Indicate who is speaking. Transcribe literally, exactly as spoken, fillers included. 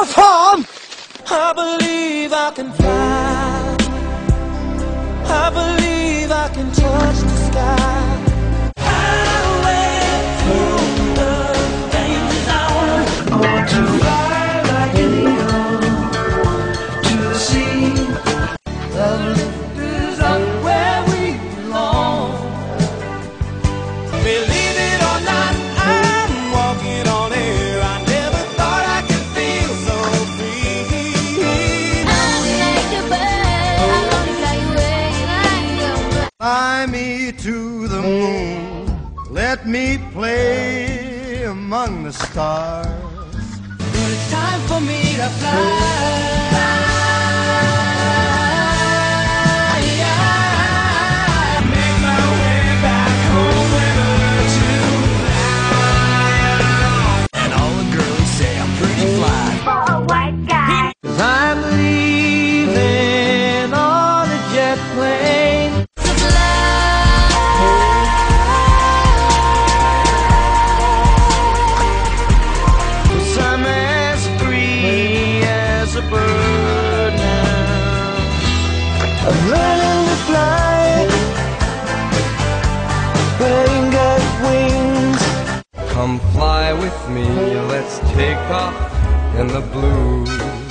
Speaker 1: your farm.
Speaker 2: I believe I can fly. I believe I can touch the sky. Highway through the danger zone. I want to fly like an eagle to the sea. Love is up where we belong. Believe it or not, I'm walking on air. I never thought I could feel so free.
Speaker 3: I'm like a bird, I wanna fly away.
Speaker 4: Fly me to the moon, let me play among the stars.
Speaker 2: It's time for me to fly. Make my way back home with a tune. And all the girls say I'm pretty fly.
Speaker 3: For a white guy.
Speaker 2: 'Cause I'm leaving on a jet plane.
Speaker 3: To fly.
Speaker 2: Cause I'm as free as a bird now. I'm learning to fly, but I ain't got wings.
Speaker 4: Come fly with me, let's take off in the blue.